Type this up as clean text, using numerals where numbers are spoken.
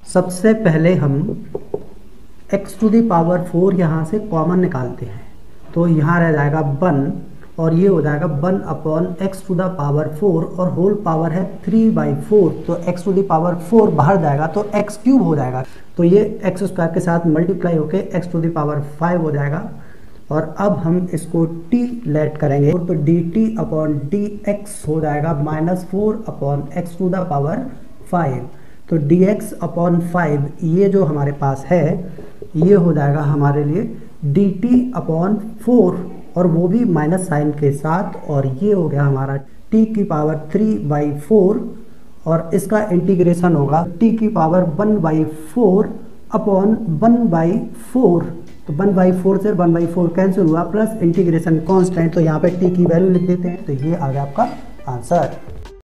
सबसे पहले हम x टू दी पावर 4 यहाँ से कॉमन निकालते हैं, तो यहाँ रह जाएगा 1 और ये हो जाएगा 1 upon x to the power 4 और होल पावर है 3/4, तो x टू दी पावर 4 बाहर जाएगा तो x क्यूब हो जाएगा, तो ये एक्स स्क्वायर के साथ मल्टीप्लाई होके x टू दी पावर 5 हो जाएगा। और अब हम इसको t लेट करेंगे तो dt अपॉन dx हो जाएगा -4 upon x to the power 5, तो dx अपॉन 5 ये जो हमारे पास है ये हो जाएगा हमारे लिए dt अपॉन 4 और वो भी माइनस साइन के साथ, और ये हो गया हमारा t की पावर 3/4 और इसका इंटीग्रेशन होगा t की पावर 1/4 अपॉन 1/4, तो 1/4 से 1/4 कैंसिल हुआ प्लस इंटीग्रेशन कांस्टेंट, तो यहाँ पे t की वैल्यू लिख देते हैं, तो ये आ गया आपका आंसर।